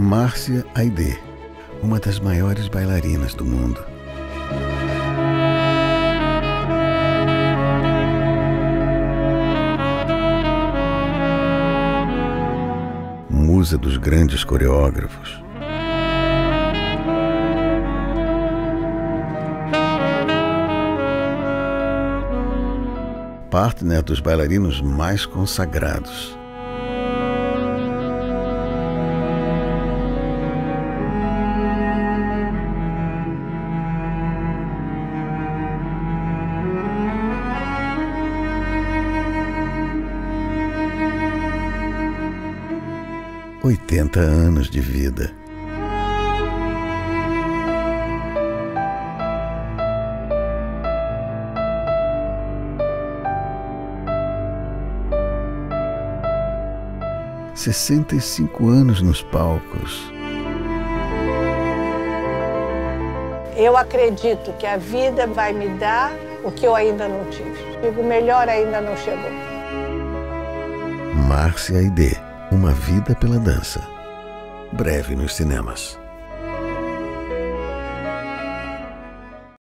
Márcia Aidê, uma das maiores bailarinas do mundo. Musa dos grandes coreógrafos. Partner dos bailarinos mais consagrados. Oitenta anos de vida. Sessenta e 65 anos nos palcos. Eu acredito que a vida vai me dar o que eu ainda não tive. O melhor ainda não chegou. Márcia Aidê, uma vida pela dança. Breve nos cinemas.